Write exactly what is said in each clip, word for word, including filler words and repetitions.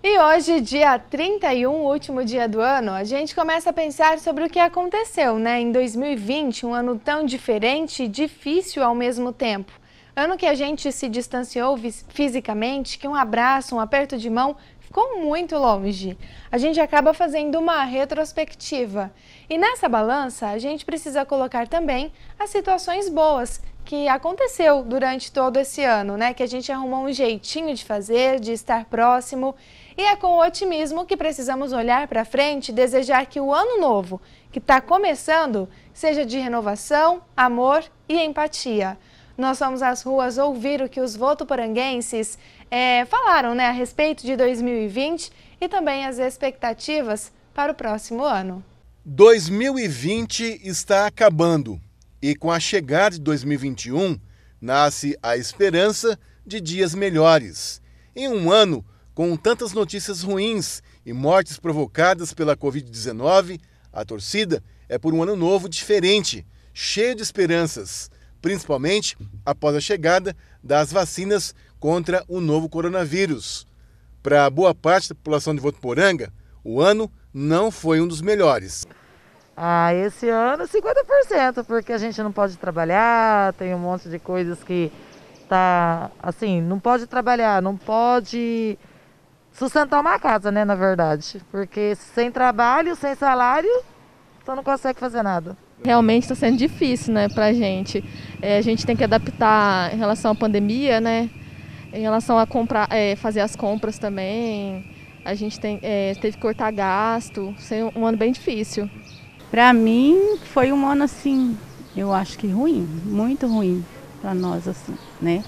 E hoje, dia trinta e um, último dia do ano, a gente começa a pensar sobre o que aconteceu, né? Em dois mil e vinte, um ano tão diferente e difícil ao mesmo tempo. Ano que a gente se distanciou fisicamente, que um abraço, um aperto de mão ficou muito longe. A gente acaba fazendo uma retrospectiva. E nessa balança, a gente precisa colocar também as situações boas que aconteceu durante todo esse ano, né? Que a gente arrumou um jeitinho de fazer, de estar próximo. E é com otimismo que precisamos olhar para frente e desejar que o ano novo, que está começando, seja de renovação, amor e empatia. Nós fomos às ruas ouvir o que os votuporanguenses é, falaram, né, a respeito de dois mil e vinte e também as expectativas para o próximo ano. dois mil e vinte está acabando e com a chegada de dois mil e vinte e um nasce a esperança de dias melhores. Em um ano com tantas notícias ruins e mortes provocadas pela covid dezenove, a torcida é por um ano novo diferente, cheio de esperanças, principalmente após a chegada das vacinas contra o novo coronavírus. Para boa parte da população de Votuporanga, o ano não foi um dos melhores. Ah, esse ano cinquenta por cento, porque a gente não pode trabalhar, tem um monte de coisas que tá assim, não pode trabalhar, não pode sustentar uma casa, né, na verdade, porque sem trabalho, sem salário, então não consegue fazer nada. Realmente está sendo difícil, né, pra gente. É, a gente tem que adaptar em relação à pandemia, né, em relação a comprar, é, fazer as compras também. A gente tem, é, teve que cortar gasto, foi um ano bem difícil. Para mim foi um ano assim, eu acho que ruim, muito ruim para nós assim, né?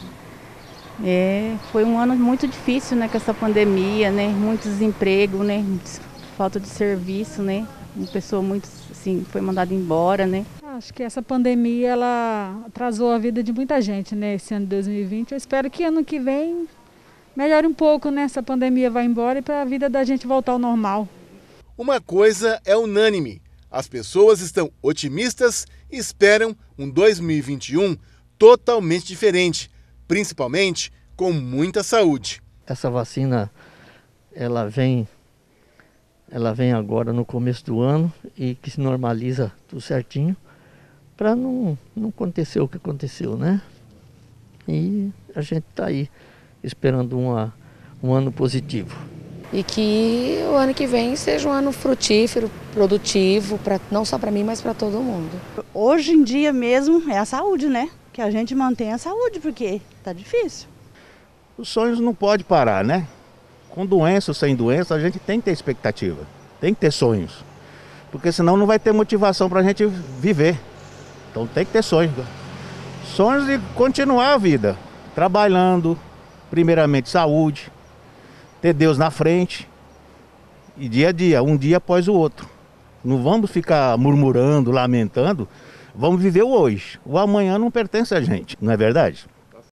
É, foi um ano muito difícil, né, com essa pandemia, né? Muito desemprego, né? Falta de serviço, né? Uma pessoa muito assim foi mandada embora, né? Acho que essa pandemia ela atrasou a vida de muita gente, né? Esse ano de dois mil e vinte. Eu espero que ano que vem melhore um pouco, né? Essa pandemia vai embora e para a vida da gente voltar ao normal. Uma coisa é unânime. As pessoas estão otimistas e esperam um dois mil e vinte e um totalmente diferente, principalmente com muita saúde. Essa vacina, ela vem, ela vem agora no começo do ano e que se normaliza tudo certinho para não, não acontecer o que aconteceu, né? E a gente está aí esperando uma, um ano positivo. E que o ano que vem seja um ano frutífero, produtivo, pra, não só para mim, mas para todo mundo. Hoje em dia mesmo é a saúde, né? Que a gente mantém a saúde, porque tá difícil. Os sonhos não podem parar, né? Com doença ou sem doença, a gente tem que ter expectativa, tem que ter sonhos. Porque senão não vai ter motivação para a gente viver. Então tem que ter sonhos. Sonhos de continuar a vida, trabalhando, primeiramente saúde, ter Deus na frente e dia a dia, um dia após o outro. Não vamos ficar murmurando, lamentando, vamos viver o hoje. O amanhã não pertence a gente, não é verdade?